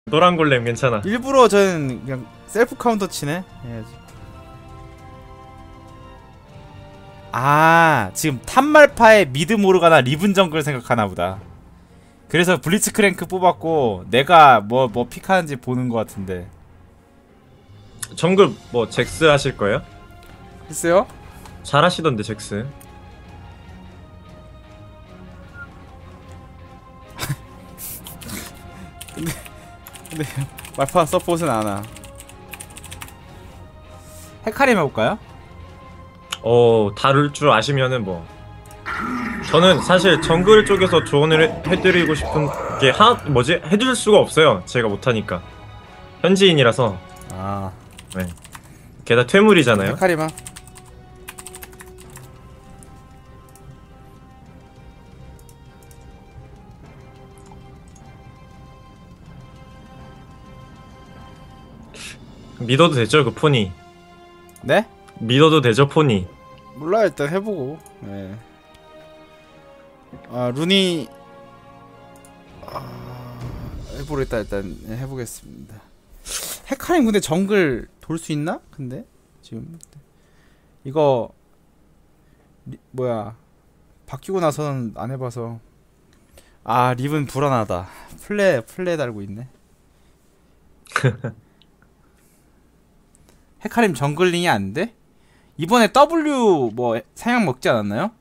노란 골렘 괜찮아. 일부러 저는 그냥 셀프 카운터 치네. 해야지. 아, 지금 탑말파의 미드 모르가나 리븐 정글 생각하나 보다. 그래서 블리츠크랭크 뽑았고 내가 뭐 픽하는지 보는 것 같은데. 정글 뭐 잭스 하실 거예요? 글쎄요? 잘하시던데 잭스. 근데 말파 서폿은 안와. 헤카림 해볼까요? 다룰 줄 아시면은 뭐. 저는 사실 정글 쪽에서 조언을 해드리고 싶은 게 해줄 수가 없어요. 제가 못하니까. 현지인이라서. 아, 네. 게다가 퇴물이잖아요. 헤카림아. 믿어도 되죠, 그 포니. 네? 믿어도 되죠, 포니. 몰라, 일단 해보고. 네. 아, 룬이 해보겠다. 일단 해보겠습니다. 헤카림 근데 정글 돌 수 있나? 근데 지금 이거 뭐야 바뀌고 나서는 안 해봐서. 아, 립은 불안하다. 플레 달고 있네. 헤카림 정글링이 안 돼? 이번에 W 뭐 사양 먹지 않았나요?